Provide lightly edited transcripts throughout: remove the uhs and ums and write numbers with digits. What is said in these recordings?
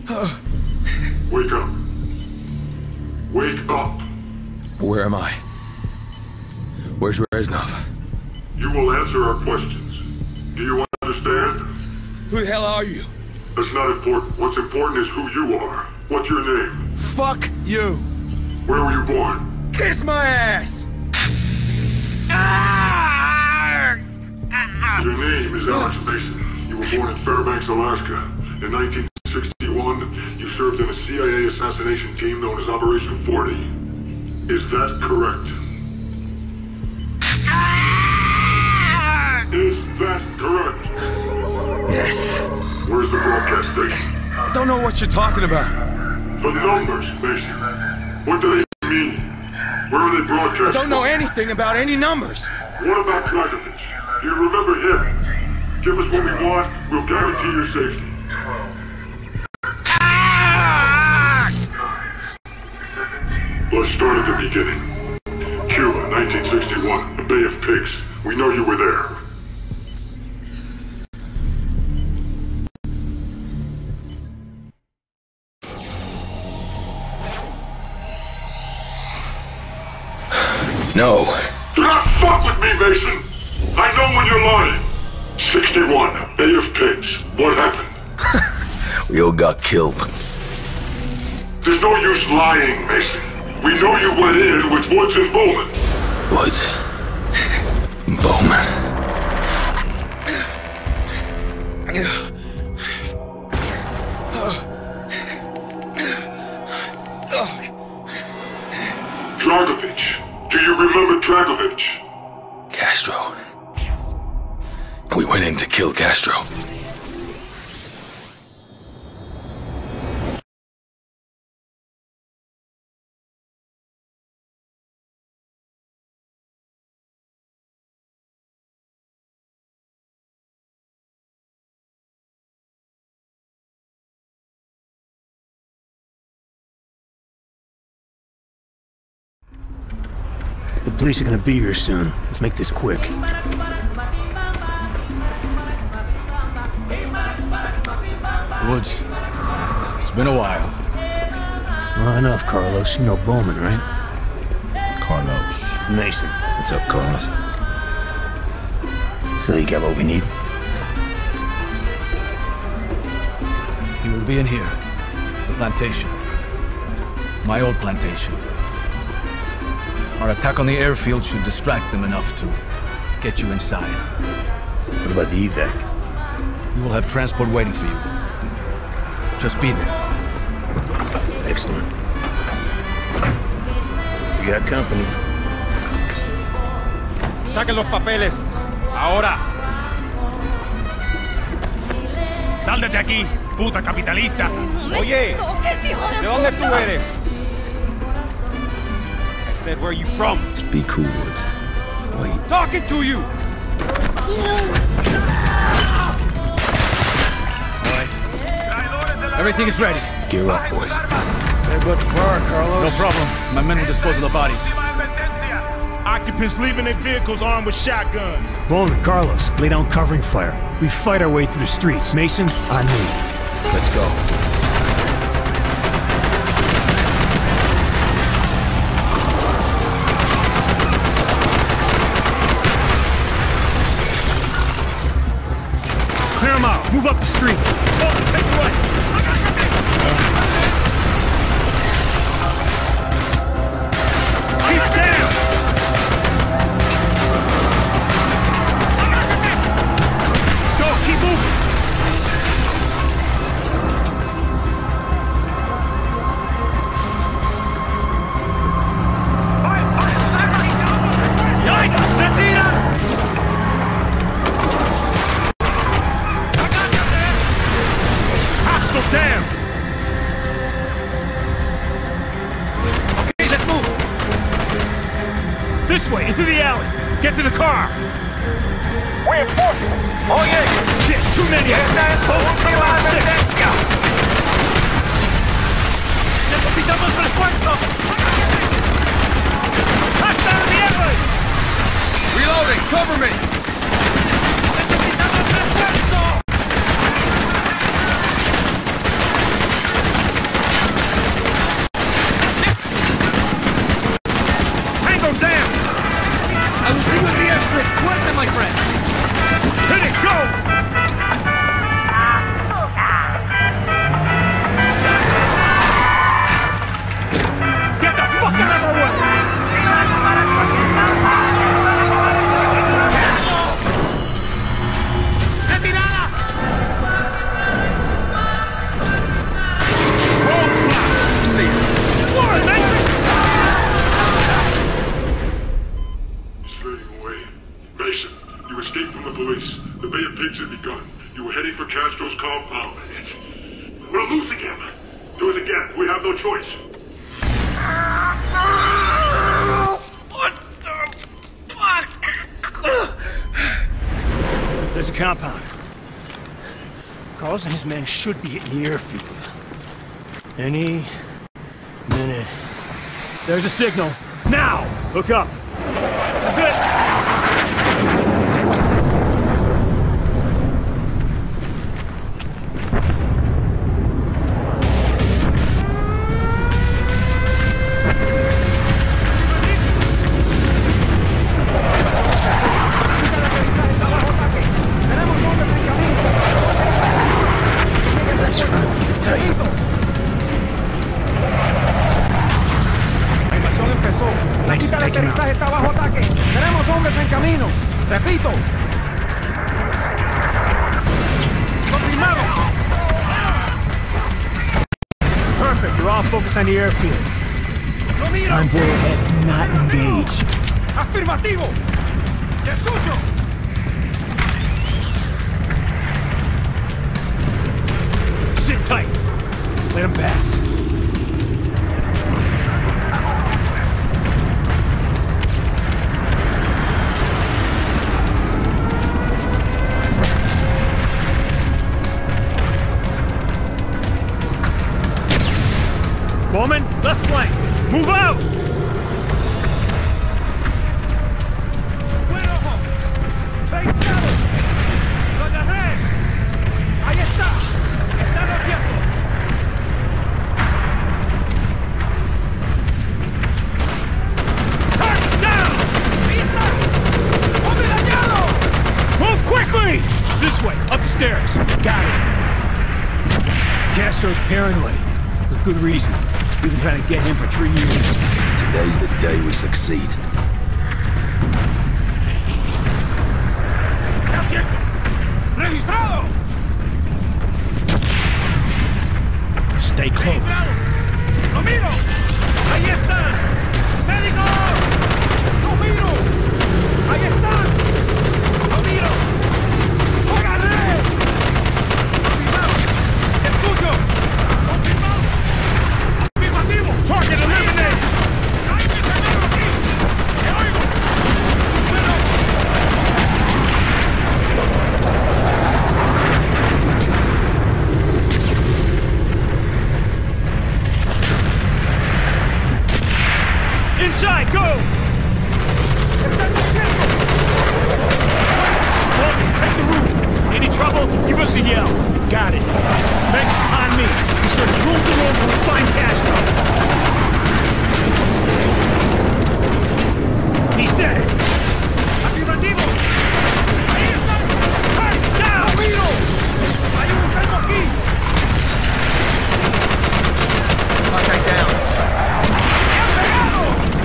Wake up. Wake up. Where am I? Where's Reznov? You will answer our questions. Do you understand? Who the hell are you? That's not important. What's important is who you are. What's your name? Fuck you! Where were you born? Kiss my ass! Your name is Alex Mason. You were born in Fairbanks, Alaska. In 1961, you served in a CIA assassination team known as Operation 40. Is that correct? Is that correct? Yes. Where's the broadcast station? I don't know what you're talking about. The numbers, Mason. What do they mean? Where are they broadcast? I don't know from? anything about any numbers. What about Dragovich? Do you remember him? Give us what we want, we'll guarantee your safety. Let's start at the beginning. Cuba, 1961, the Bay of Pigs. We know you were there. No. Do not fuck with me, Mason! I know when you're lying! 61, Bay of Pigs. What happened? We all got killed. There's no use lying, Mason. We know you went in with Woods and Bowman. Woods. Bowman. Dragovich. Do you remember Dragovich? Castro. We went in to kill Castro. The police are gonna be here soon. Let's make this quick. Woods. It's been a while. Well, enough, Carlos. You know Bowman, right? Carlos. Mason. What's up, Carlos? So you got what we need? He will be in here. The plantation. My old plantation. Our attack on the airfield should distract them enough to get you inside. What about the evac? We will have transport waiting for you. Just be there. Excellent. You got company. Saquen los papeles. Ahora. Sal de aquí, puta capitalista. Oye, ¿de dónde tú eres? I said, where are you from? Just be cool, Woods. Wait. Talking to you. Everything is ready. Gear up, boys. Say good far, Carlos. No problem. My men will dispose of the bodies. Occupants leaving their vehicles armed with shotguns. Bowman, Carlos, lay down covering fire. We fight our way through the streets. Mason, on me. Let's go. Clear them out. Move up the street. Take it away. Keep down. Go, keep moving. Yikes! Se tira. Hostile down. Okay, let's move. This way, into the alley. Get to the car. Reinforcements. Oye. Shit, too many. Necesitamos refuerzo. Hasta the alley. Reloading! Cover me! Necesitamos refuerzo. compound. We're losing him. Do it again. We have no choice. What the fuck? There's a compound. Carlos and his men should be hitting the airfield. Any minute. There's a signal. Now! Look up. This is it! Nice front. Tight. Nice, take him out. Está bajo ataque. Tenemos hombres en camino. Repito. Confirmado. Perfect, you're all focused on the airfield. Lo miro. Convoy ahead, do not engage. Afirmativo. Te escucho. Sit tight. Let him pass. Bowman, left flank. Move out! Buen ojo. 20. Lo agarré. Ahí está. Está bloqueado. Target down! Ahí está. Hombre dañado. Move quickly! This way, up the stairs. Got it. Castro's paranoid. With good reason. We've been trying to get him for 3 years. Today's the day we succeed. Registrado. Stay close. Lo miro. Ahí están. Médico. Lo miro. Ahí están. Lo miro. Lo agarré. Confirmado. Te escucho. Confirmado. Afirmativo. Target eliminated! ¡Hay que tenerlo aquí! ¡Te oigo! Bueno. Inside, go! ¡Están diciendo! Bowman, take the roof. Any trouble, give us a yell. Got it. Next on me. Be sure to move the room till we find Castro. He's dead. Afirmativo. Ahí están. ¡Hey! Down! ¡Lo miro! ¡Hay un enfermo aquí! Contact down. ¡Me han pegado!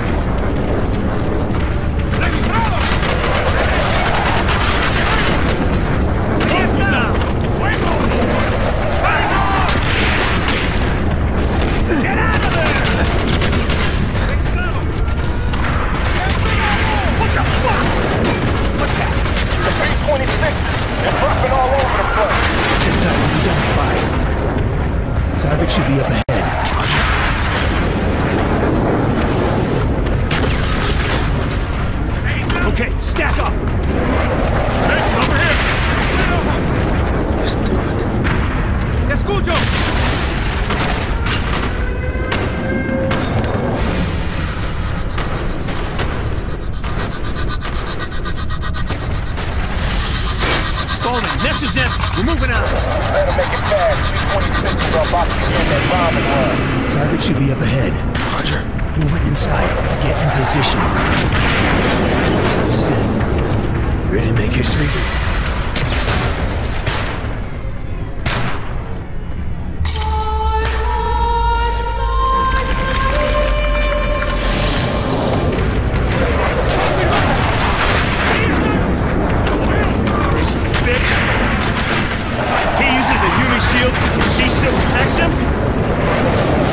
¡Registrado! ¡Ahí está! ¡Fuego! ¡Fuego! ¡Get out of there! ¡Registrado! ¡Me han pegado! What the fuck? What's happening? The B-26 is dropping all over the place. Sit tight, we don't fight. Target should be up ahead. Okay, stack up. Mason, over here. Let's do it. ¡Te escucho! Bowman, nest is empty. We're moving on. Better make it fast. B-26 is about to begin that bombing run. Target should be up ahead. Roger. Moving inside. Get in position. This is it. Ready to make history? Crazy bitch. He uses the human shield. She still protects him?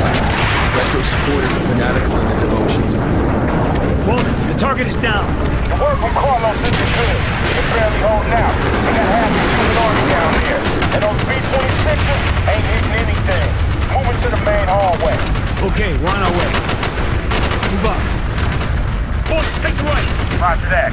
Retro supporters are fanatical in their devotion to him. Bowman, the target is down. Word from Carlos isn't good. He's barely holding out. They got half the human army down here. And those B-26s ain't hitting anything. Moving to the main hallway. Okay, we're on our way. Move up. Boys, take the right. Roger that.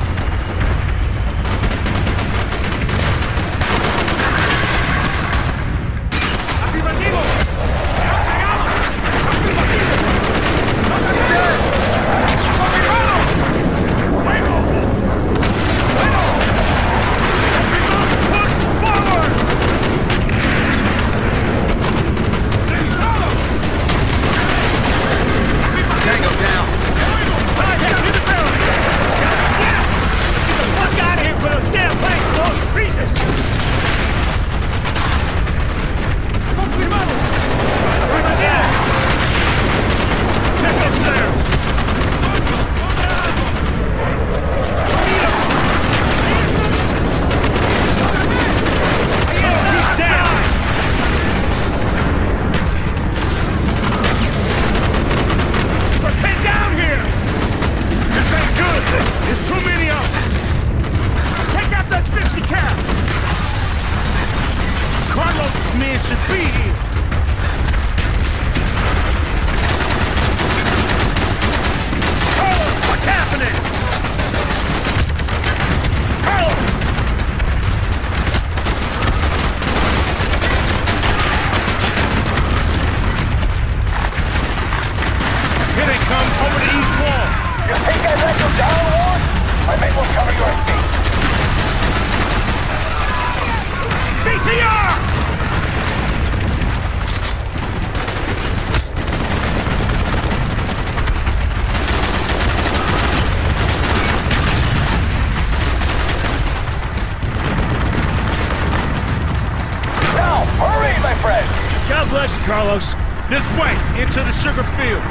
Carlos. This way, into the sugar field.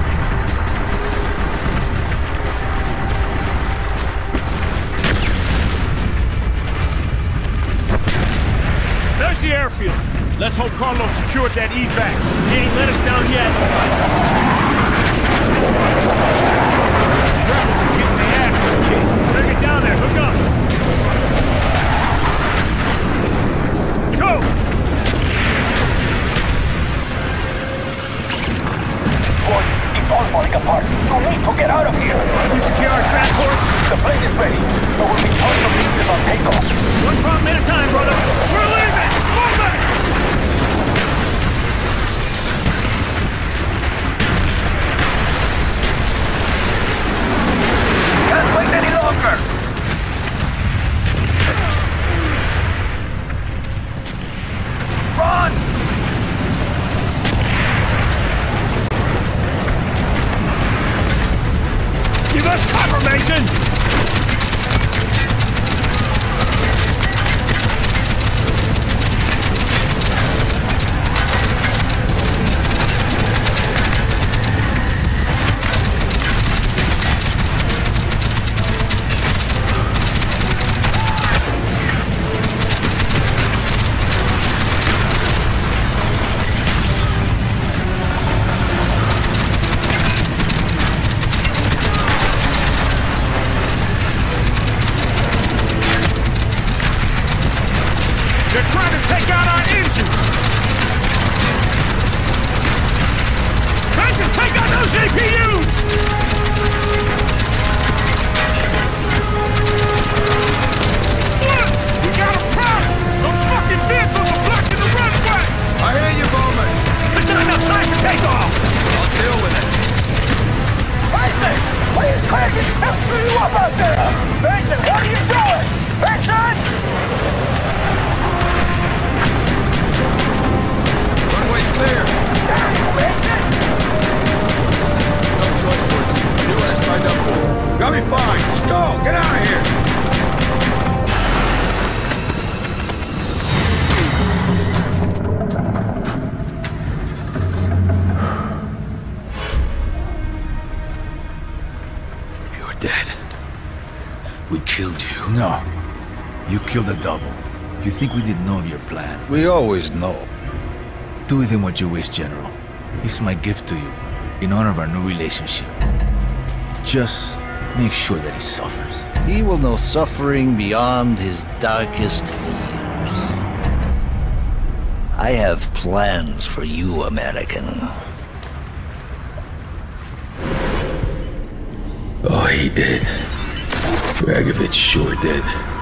There's the airfield. Let's hope Carlos secured that evac. He ain't let us down yet. Rebels are getting their asses kicked. Bring it down there, hook up. Go! Boys, it's all falling apart. We need to get out of here. We secure our transport? The plane is ready, but we'll be tons of pieces on takeoff. One problem at a time, brother. We're leaving! Move it! Can't wait any longer! Run! Give us confirmation! They're trying to take out our engines! Trenton, take out those APUs! Look! We got a problem! Those fucking vehicles are blocking the runway! I hear you, Bowman. There's not enough time to take off! I'll deal with it. Mason! Please crank it! I'll screw you up out there! Mason, what are you doing? Mason! Runway's clear. Damn you, Mason! No choice, Woods. I knew what I signed up for. Got me fine. Just go. Get out of here. You're dead. We killed you. No. You killed a double. You think we didn't know of your plan? We always know. Do with him what you wish, General. He's my gift to you, in honor of our new relationship. Just Make sure that he suffers. He will know suffering beyond his darkest fears. I have plans for you, American. Oh, he did. Dragovich sure did.